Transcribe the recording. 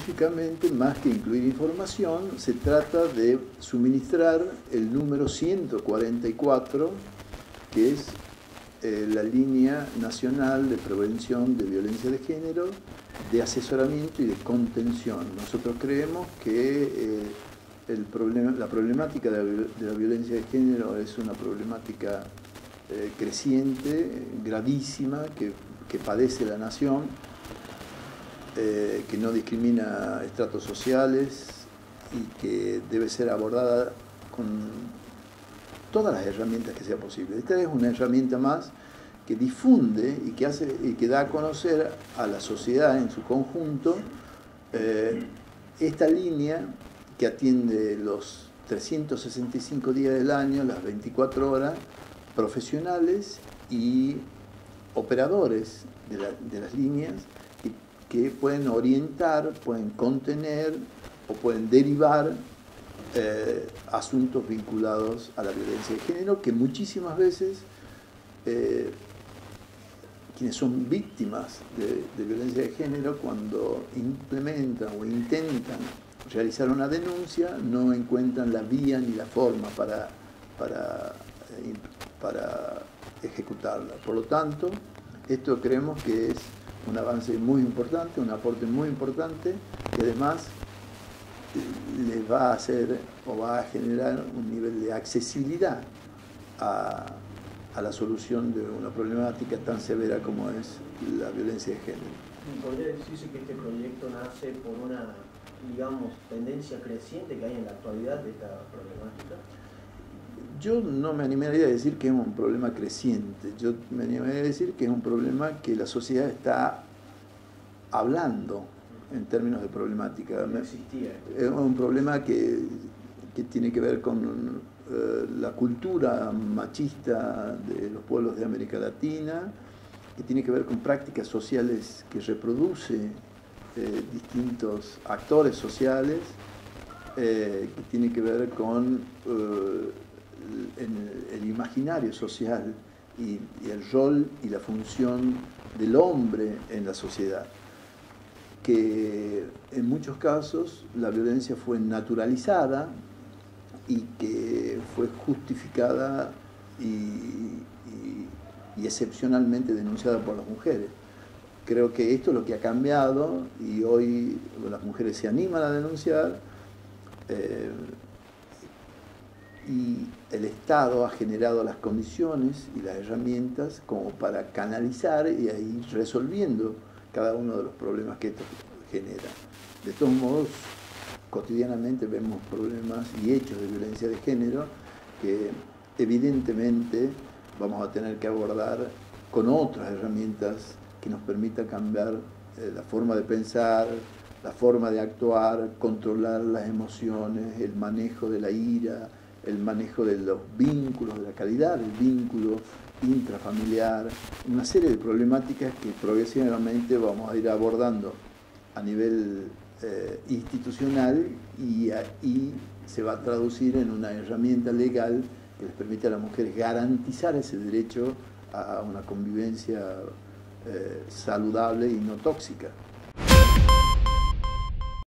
específicamente, más que incluir información, se trata de suministrar el número 144, que es la línea nacional de prevención de violencia de género, de asesoramiento y de contención. Nosotros creemos que la problemática de la violencia de género es una problemática creciente, gravísima, que padece la nación, que no discrimina estratos sociales y que debe ser abordada con todas las herramientas que sea posible. Esta es una herramienta más que difunde y que da a conocer a la sociedad en su conjunto esta línea que atiende los 365 días del año, las 24 horas, profesionales y operadores de las líneas que pueden orientar, pueden contener o pueden derivar asuntos vinculados a la violencia de género, que muchísimas veces quienes son víctimas de violencia de género, cuando implementan o intentan realizar una denuncia, no encuentran la vía ni la forma para ejecutarla. Por lo tanto, esto creemos que es un avance muy importante, un aporte muy importante, que además les va a hacer o va a generar un nivel de accesibilidad a la solución de una problemática tan severa como es la violencia de género. ¿Podría decirse que este proyecto nace por una, digamos, tendencia creciente que hay en la actualidad de esta problemática? Yo no me animaría a decir que es un problema creciente, yo me animaría a decir que es un problema que la sociedad está hablando en términos de problemática. No existía. Es un problema que tiene que ver con la cultura machista de los pueblos de América Latina, que tiene que ver con prácticas sociales que reproduce distintos actores sociales, que tiene que ver con el imaginario social y el rol y la función del hombre en la sociedad, que en muchos casos la violencia fue naturalizada y que fue justificada y excepcionalmente denunciada por las mujeres. Creo que esto es lo que ha cambiado y hoy las mujeres se animan a denunciar y el Estado ha generado las condiciones y las herramientas como para canalizar y ir resolviendo cada uno de los problemas que esto genera. De todos modos, cotidianamente vemos problemas y hechos de violencia de género que evidentemente vamos a tener que abordar con otras herramientas que nos permitan cambiar la forma de pensar, la forma de actuar, controlar las emociones, el manejo de la ira, el manejo de los vínculos, de la calidad del vínculo intrafamiliar, una serie de problemáticas que progresivamente vamos a ir abordando a nivel institucional y se va a traducir en una herramienta legal que les permite a las mujeres garantizar ese derecho a una convivencia saludable y no tóxica.